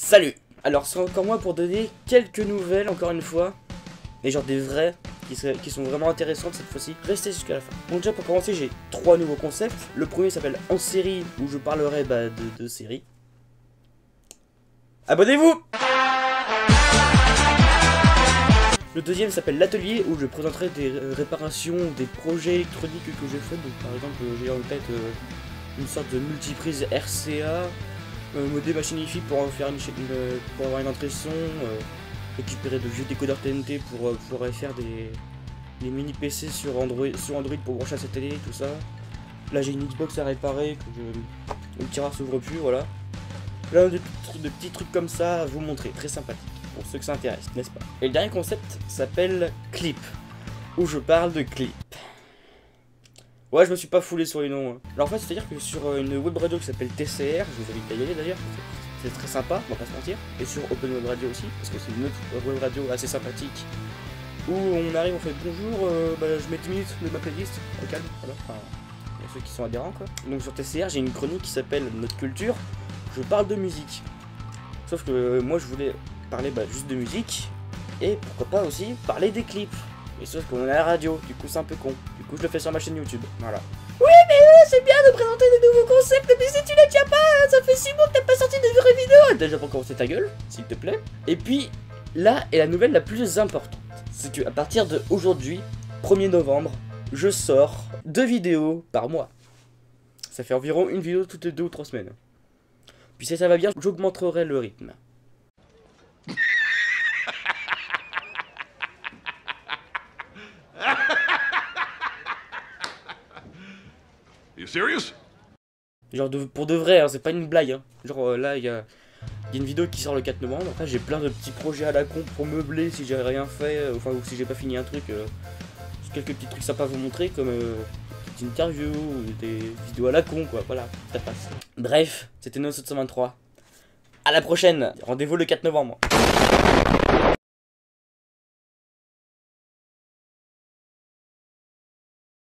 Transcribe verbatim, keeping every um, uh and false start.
Salut! Alors c'est encore moi pour donner quelques nouvelles encore une fois, mais genre des vraies qui, seraient, qui sont vraiment intéressantes cette fois-ci. Restez jusqu'à la fin. Bon déjà pour commencer j'ai trois nouveaux concepts. Le premier s'appelle En série où je parlerai bah, de, de séries. Abonnez-vous! Le deuxième s'appelle L'Atelier où je présenterai des réparations, des projets électroniques que j'ai fait. Donc par exemple j'ai en tête euh, une sorte de multiprise R C A. Euh, modder ma chaîne Hi-Fi pour, faire une, une, pour avoir une entrée son, euh, récupérer de vieux décodeurs T N T pour euh, pouvoir faire des, des mini P C sur Android, sur Android pour brancher à sa télé, tout ça. Là j'ai une Xbox à réparer, que je, le tireur s'ouvre plus, voilà. Là de, de petits trucs comme ça à vous montrer, très sympathique, pour ceux que ça intéresse, n'est-ce pas? Et le dernier concept s'appelle Clip, où je parle de clip. Ouais, je me suis pas foulé sur les noms. Hein. Alors en fait, c'est-à-dire que sur une web radio qui s'appelle T C R, je vous invite à y aller d'ailleurs, c'est très sympa, on va pas se mentir. Et sur Open Web Radio aussi, parce que c'est une autre web radio assez sympathique, où on arrive, on fait bonjour, euh, bah, je mets dix minutes de ma playlist, au calme, voilà, enfin, il y a ceux qui sont adhérents quoi. Donc sur T C R, j'ai une chronique qui s'appelle Notre Culture, je parle de musique. Sauf que euh, moi je voulais parler bah, juste de musique, et pourquoi pas aussi parler des clips. Et sauf qu'on est à la radio, du coup c'est un peu con. Du coup je le fais sur ma chaîne YouTube, voilà. Oui mais euh, c'est bien de présenter des nouveaux concepts, mais si tu les tiens pas, ça fait six mois que t'as pas sorti de vraies vidéos. Déjà pour commencer ta gueule, s'il te plaît. Et puis, là est la nouvelle la plus importante. C'est que à partir de aujourd'hui, premier novembre, je sors deux vidéos par mois. Ça fait environ une vidéo toutes les deux ou trois semaines. Puis si ça va bien, j'augmenterai le rythme. You serious? Genre de, pour de vrai, hein, c'est pas une blague. Hein. Genre euh, là, il y a, y a une vidéo qui sort le quatre novembre. Après, j'ai plein de petits projets à la con pour meubler si j'ai rien fait, euh, enfin, ou si j'ai pas fini un truc. Euh, quelques petits trucs sympas à vous montrer, comme euh, des interviews ou des vidéos à la con, quoi. Voilà, ça passe. Bref, c'était Nono sept cent vingt-trois. À la prochaine. Rendez-vous le quatre novembre.